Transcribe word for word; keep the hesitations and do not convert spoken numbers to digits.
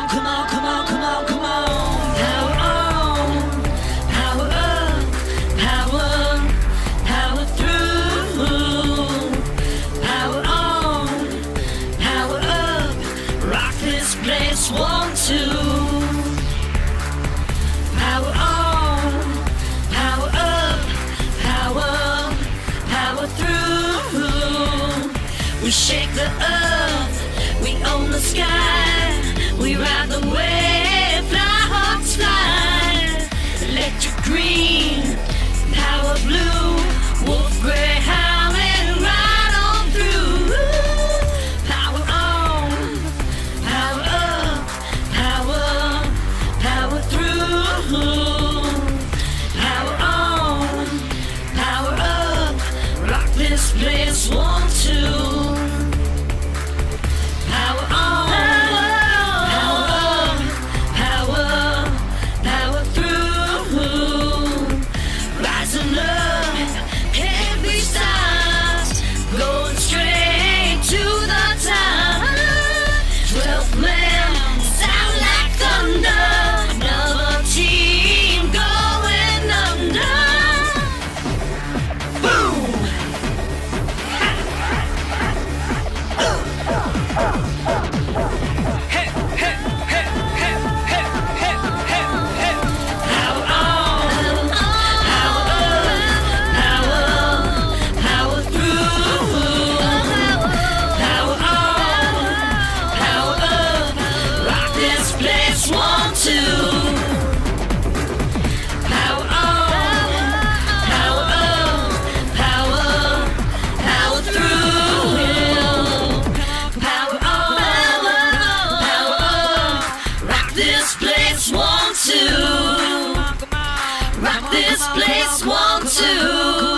on, come on, come on, come on, come on. Power on, power up, power, power through. Power on, power up, rock this place, one, two. Power on, power up, power, power through. We shake the earth, we own the sky, we ride the wave, fly hawks fly. Electric green, power blue, wolf gray howling right on through. Power on, power up, power, power through. Power on, power up, rock this place, one, two. Rock this place, one, two.